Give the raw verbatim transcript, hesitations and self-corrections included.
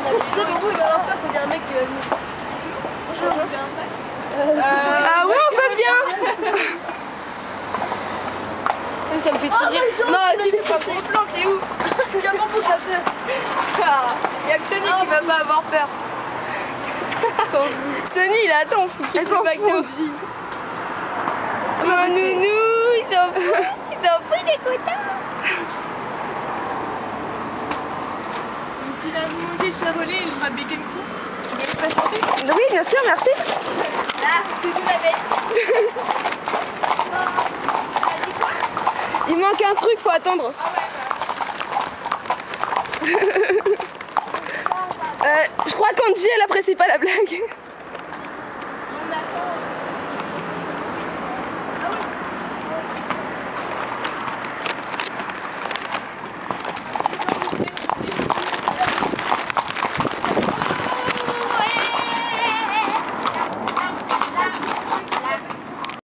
Ça, mais vous, il va avoir peur qu'on ait un mec qui va venir. Bonjour. Ah ouais, on va bien. Ça me fait trop rire. Non, vas-y, fais pas trop plan, t'es ouf. Tiens, bon, pour t'as peur. Y'a que Sony qui va pas avoir peur. Sony, il attend, faut qu'il se back nous. Mon nounou, ils ont pris, ils ont pris des quotas. Donc il a demandé Charolais et le bras de Bacon Crew. Tu veux le patienter? Oui, bien sûr, merci. Là, c'est tout la bête. Il manque un truc, faut attendre. euh, je crois qu'Angie, elle apprécie pas la blague.